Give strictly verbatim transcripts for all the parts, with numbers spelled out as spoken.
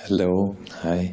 Hello, hi.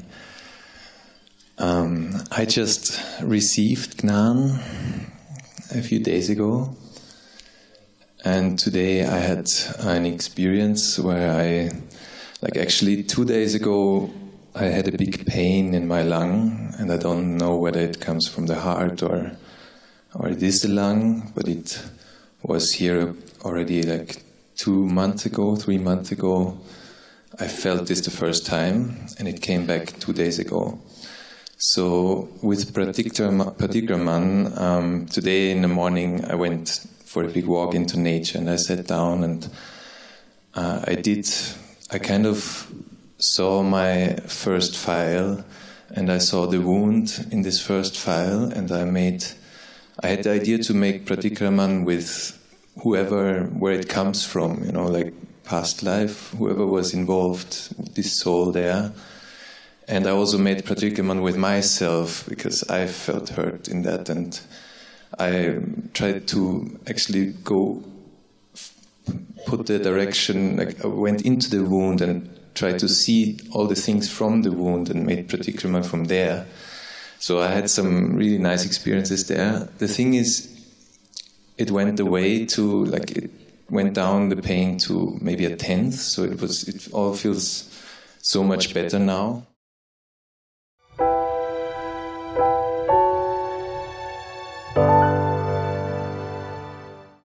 Um, I just received Gnan a few days ago, and today I had an experience where I, like actually two days ago, I had a big pain in my lung, and I don't know whether it comes from the heart or, or it is the lung, but it was here already like two months ago, three months ago. I felt this the first time, and it came back two days ago. So with Pratikraman, um, today in the morning I went for a big walk into nature, and I sat down and uh, I did, I kind of saw my first file, and I saw the wound in this first file, and I made, I had the idea to make Pratikraman with whoever, where it comes from, you know, like past life, whoever was involved, this soul there. And I also made Pratikraman with myself, because I felt hurt in that, and I tried to actually go, put the direction, like I went into the wound and tried to see all the things from the wound and made Pratikraman from there. So I had some really nice experiences there. The thing is, it went away to, like, it went down the pain to maybe a tenth, so it was, it all feels so much better now.